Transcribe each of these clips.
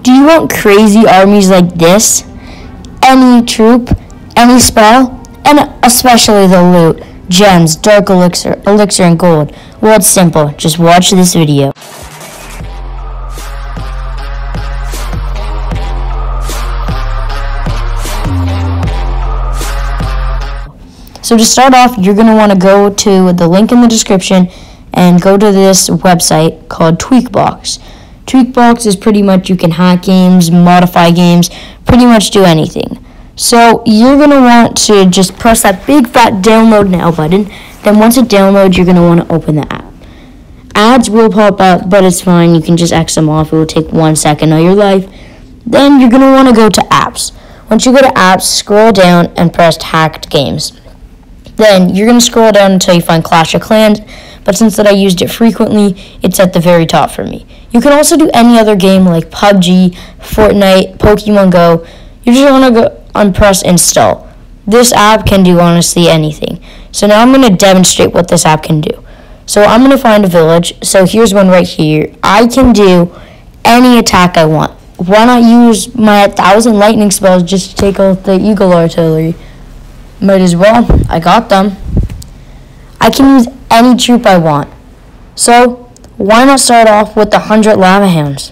Do you want crazy armies like this? Any troop, any spell, and especially the loot, gems, dark elixir, and gold. Well, it's simple. Just watch this video. So to start off, you're going to want to go to the link in the description and go to this website called Tweakbox. Tweakbox is pretty much, you can hack games, modify games, pretty much do anything. So you're going to want to just press that big fat download now button. Then once it downloads, you're going to want to open the app. Ads will pop up, but it's fine. You can just X them off. It will take 1 second of your life. Then you're going to want to go to apps. Once you go to apps, scroll down and press hacked games. Then you're going to scroll down until you find Clash of Clans, but since that I used it frequently, it's at the very top for me. You can also do any other game like PUBG, Fortnite, Pokémon Go. You just want to go and press install. This app can do honestly anything. So now I'm going to demonstrate what this app can do. So I'm going to find a village. So here's one right here. I can do any attack I want. Why not use my 1,000 lightning spells just to take out the eagle artillery? Might as well. I got them. I can use any troop I want. So why not start off with the 100 lava hounds?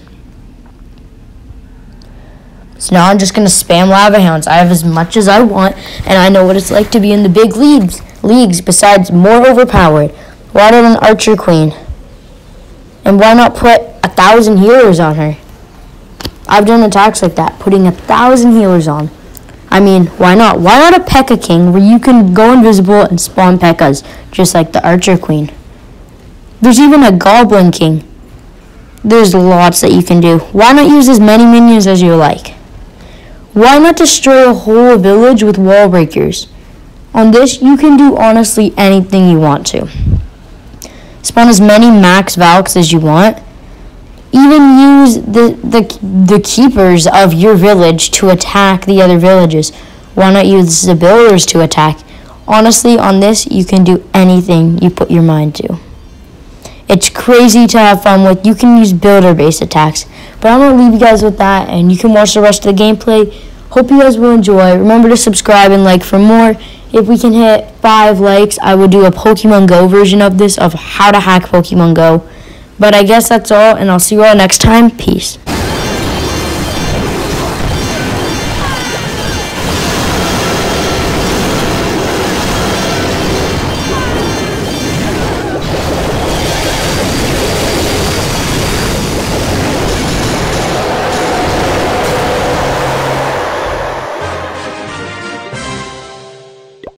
So now I'm just going to spam lava hounds. I have as much as I want, and I know what it's like to be in the big leagues. Besides, more overpowered. Why not an archer queen? And why not put 1,000 healers on her? I've done attacks like that, putting 1,000 healers on. I mean, why not? Why not a P.E.K.K.A. king where you can go invisible and spawn P.E.K.K.A.s, just like the archer queen? There's even a goblin king. There's lots that you can do. Why not use as many minions as you like? Why not destroy a whole village with wall breakers? On this, you can do honestly anything you want to. Spawn as many max Valks as you want. Even use the keepers of your village to attack the other villages. Why not use the builders to attack? Honestly, on this, you can do anything you put your mind to. It's crazy to have fun with. You can use builder-based attacks. But I'm going to leave you guys with that, and you can watch the rest of the gameplay. Hope you guys will enjoy. Remember to subscribe and like for more. If we can hit 5 likes, I will do a Pokemon Go version of this, of how to hack Pokemon Go. But I guess that's all, and I'll see you all next time. Peace.